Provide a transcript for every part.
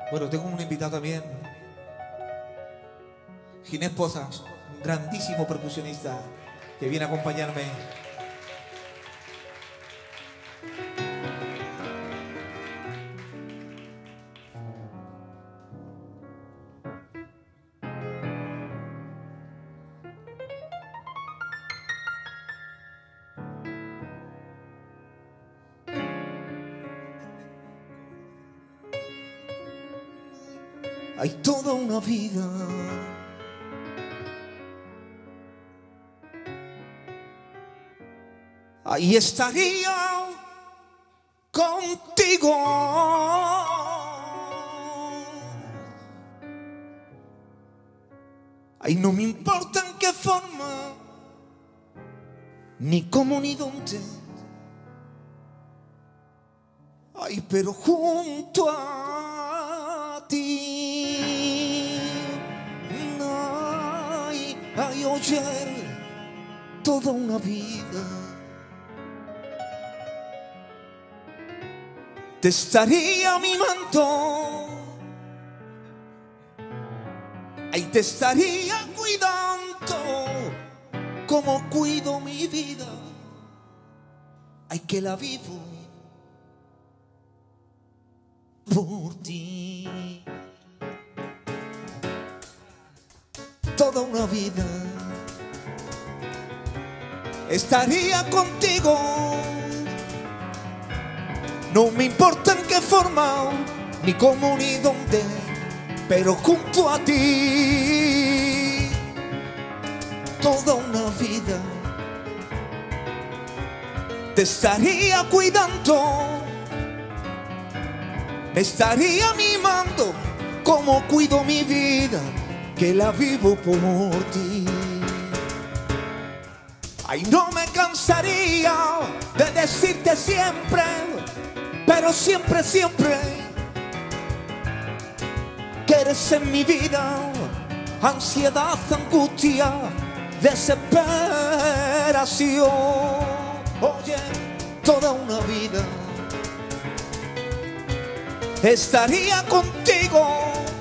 Bueno, tengo un invitado también, Ginés Pozas, un grandísimo percusionista que viene a acompañarme. Hay toda una vida ahí estaría contigo. Ahí no me importa en qué forma, ni cómo ni dónde. Ay, pero junto a ti. Ay, oye, toda una vida te estaría mimando, ahí te estaría cuidando como cuido mi vida. Ay, que la vivo por ti. Toda una vida estaría contigo. No me importa en qué forma, ni cómo ni dónde, pero junto a ti. Toda una vida te estaría cuidando, me estaría mimando como cuido mi vida, que la vivo por ti. Ay, no me cansaría de decirte siempre, pero siempre, siempre, que eres en mi vida ansiedad, angustia, desesperación. Oye, toda una vida estaría contigo.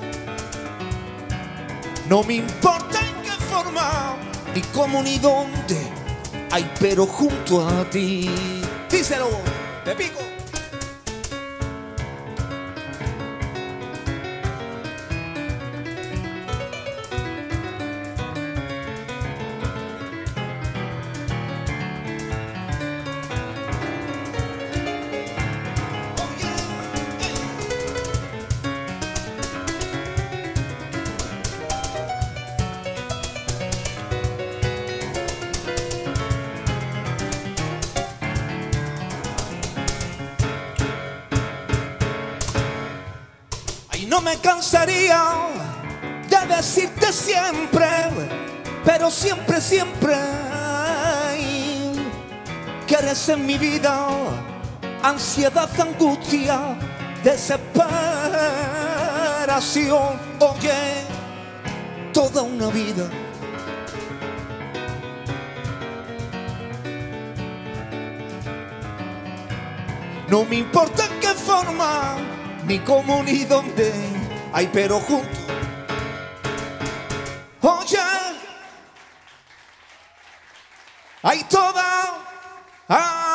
No me importa en qué forma, ni cómo ni dónde, ay, pero junto a ti. Díselo, te pico. No me cansaría de decirte siempre, pero siempre, siempre, que eres en mi vida ansiedad, angustia, desesperación. Oye, toda una vida no me importa en qué forma, ni cómo ni dónde, ay, pero junto. Oye, hay toda